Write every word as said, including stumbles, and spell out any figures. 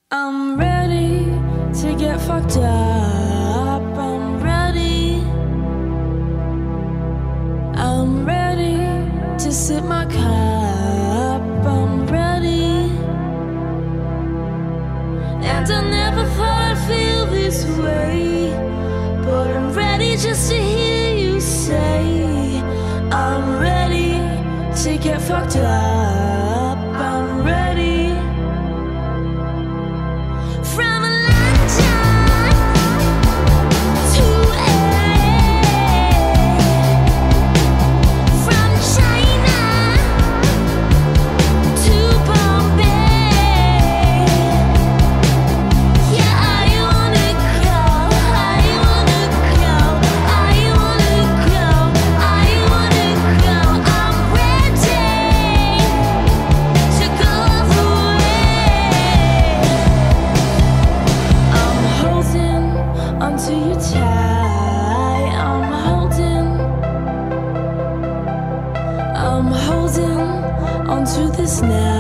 I'm ready to get fucked up. I'm ready. I'm ready to sip my cup. I'm ready. And I never thought I'd feel this way, but I'm ready just to hear you say I'm ready to get fucked up. I'm ready. From London to L A, from China to Bombay. Yeah, I wanna go, I wanna go, I wanna go, I wanna go. I'm ready to go away. I'm holding onto your tie. I'm holding, I'm holding onto this now.